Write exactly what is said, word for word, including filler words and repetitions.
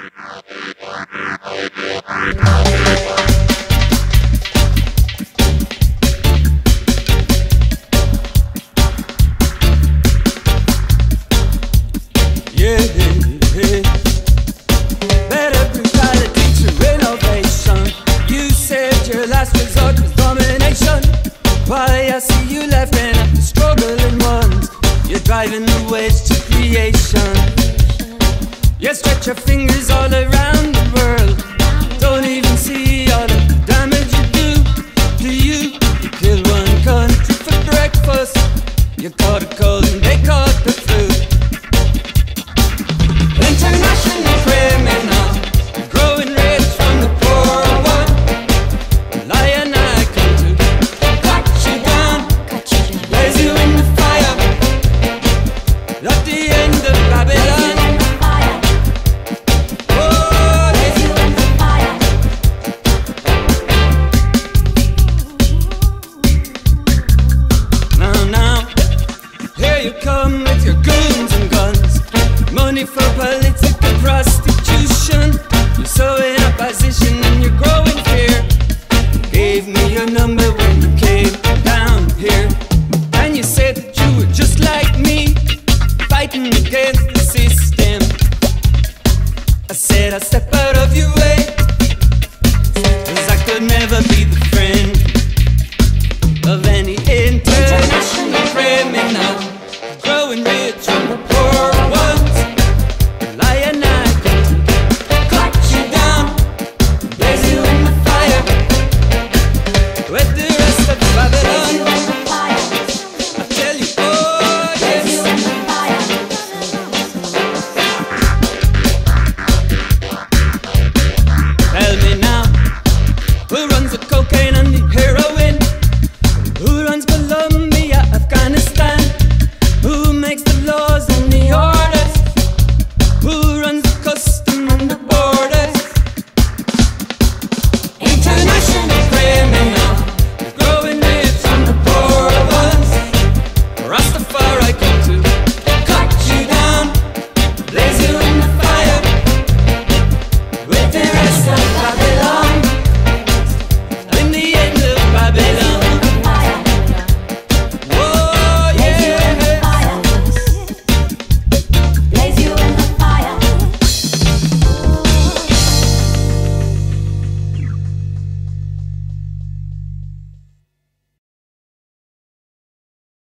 Why I see you laughing at the struggling ones. You're driving the wedge to creation. You stretch your fingers all around the world. Don't even see all the damage you do. Do you? You kill one country for breakfast. You caught a cold and they caught the flu. International criminal, growing rich from the poor one. Lion I come to cut you down, blaze you in the fire. At the end of Babylon. Oh, blaze you in the fire. Now, now, here you come with your goons and guns. Money for political prostitution. You're so in opposition and you're growing fear. Gave me your number when you came down here, and you said that you were just like me, fighting against the system. I said I'd step out of your way, 'cause I could never be the friend of any international criminal.